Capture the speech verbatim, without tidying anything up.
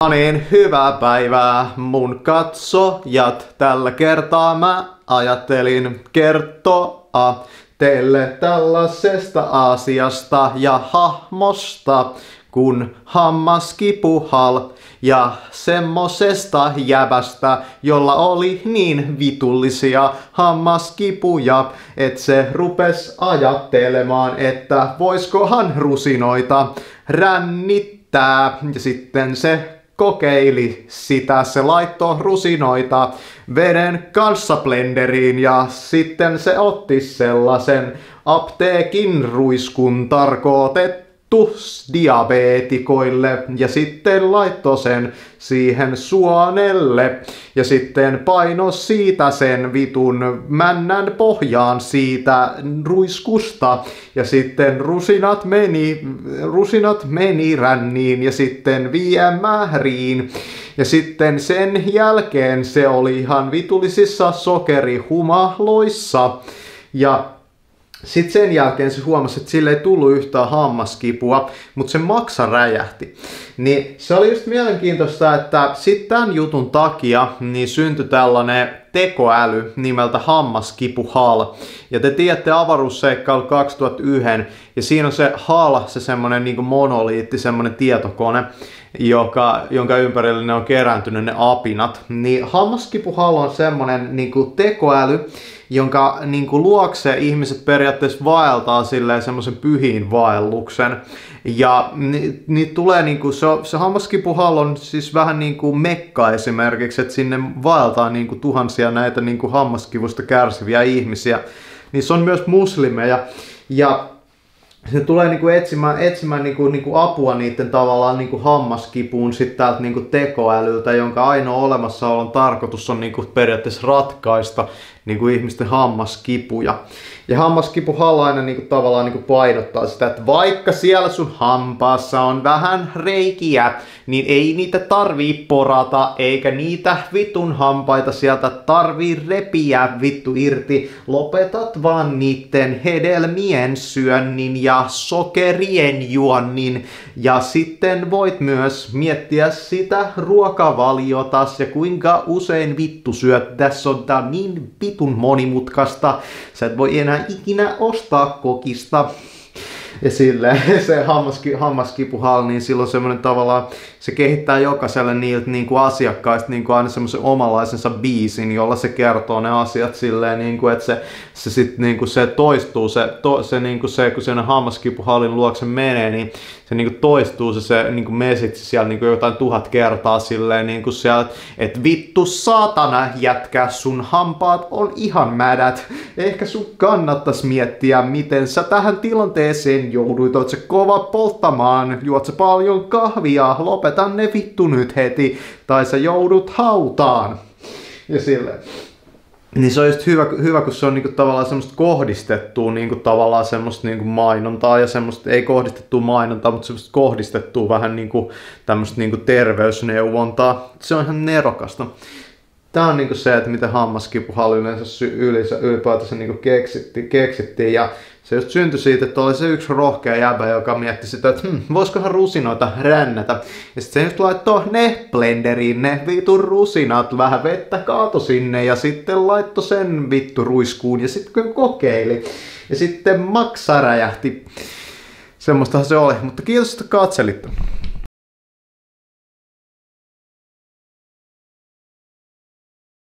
No niin, hyvää päivää mun katsojat. Tällä kertaa mä ajattelin kertoa teille tällaisesta asiasta ja hahmosta kun Hammaskipuhal ja semmosesta jäbästä, jolla oli niin vitullisia hammaskipuja, että se rupes ajattelemaan, että voiskohan rusinoita rännittää. Ja sitten se kokeili sitä, se laittoi rusinoita veden kanssa blenderiin ja sitten se otti sellaisen apteekin ruiskun tarkoitettu diabeetikoille ja sitten laittoi sen siihen suonelle ja sitten paino siitä sen vitun männän pohjaan siitä ruiskusta ja sitten rusinat meni, rusinat meni ränniin ja sitten viemäriin. Ja sitten sen jälkeen se oli ihan vitullisissa sokerihumaloissa ja sitten sen jälkeen se huomasi, että sille ei tullut yhtään hammaskipua, mutta se maksa räjähti. Niin se oli just mielenkiintoista, että sitten tämän jutun takia niin syntyi tällainen tekoäly nimeltä Hammaskipuhal. Ja te tiedätte avaruusseikkailu kaksituhattayksi, ja siinä on se Hal, se semmonen niinku monoliitti, semmonen tietokone, joka, jonka ympärille ne on kerääntynyt ne apinat. Niin Hammaskipuhal on semmonen niinku tekoäly, jonka niin kuin luokse ihmiset periaatteessa vaeltaa silleen semmoisen pyhiin vaelluksen. Ja ni, ni tulee niinku, se, se Hammaskipuhal on siis vähän niin kuin Mekka esimerkiksi, että sinne vaeltaa niinku tuhansia näitä niinku hammaskivusta kärsiviä ihmisiä. Niin se on myös muslimeja. Ja se tulee niinku etsimään, etsimään niinku, niinku apua niiden tavallaan niinku hammaskipuun sit täältä niinku tekoälyltä, jonka ainoa olemassaolon tarkoitus on niinku periaatteessa ratkaista niinku ihmisten hammaskipuja. Ja Hammaskipuhal aina niinku tavallaan niinku painottaa sitä, että vaikka siellä sun hampaassa on vähän reikiä, niin ei niitä tarvii porata, eikä niitä vitun hampaita sieltä tarvii repiä vittu irti. Lopetat vaan niitten hedelmien syönnin ja sokerien juonnin. Ja sitten voit myös miettiä sitä ruokavaliotas ja kuinka usein vittu syöt. Tässä on tää niin vitun monimutkaista. Sä et voi enää ikinä ostaa kokista. Ja silleen se hammaski, Hammaskipuhal, niin silloin semmoinen tavallaan, se kehittää jokaiselle niiltä niin kuin asiakkaista niin kuin aina semmoisen omalaisensa biisin, jolla se kertoo ne asiat silleen, niin kuin, että se, se sit niin kuin se toistuu, se, to, se, niin kuin se kun sen Hammaskipuhalin luokse menee, niin se niin kuin toistuu se, se niin kuin mesitsi siellä niin kuin jotain tuhat kertaa silleen, niin kuin siellä, että vittu saatana jätkä, sun hampaat on ihan mädät. Ehkä sun kannattais miettiä, miten sä tähän tilanteeseen jouduit, oot sä kova polttamaan, juot sä paljon kahvia, lopeta ne vittu nyt heti, tai sä joudut hautaan. Ja silleen. Niin se on just hyvä, hyvä kun se on niinku tavallaan semmoista kohdistettua niinku tavallaan semmoista niinku mainontaa ja semmoista, ei kohdistettua mainontaa, mutta semmoista kohdistettua vähän niinku tämmöistä niinku terveysneuvontaa. Se on ihan nerokasta. Tää on niinku se, että miten Hammaskipuhal yleensä ylipäätänsä niinku keksittiin, keksittiin ja se just syntyi siitä, että oli se yksi rohkea jäbä, joka mietti sitä, että hm, voisikohan rusinoita rännätä. Ja sitten se just laittoi ne blenderiin, ne vitun rusinat, vähän vettä kaato sinne ja sitten laittoi sen vittu ruiskuun ja sitten kokeili. Ja sitten maksa räjähti. Semmoistahan se oli, mutta kiitos, että katselitte.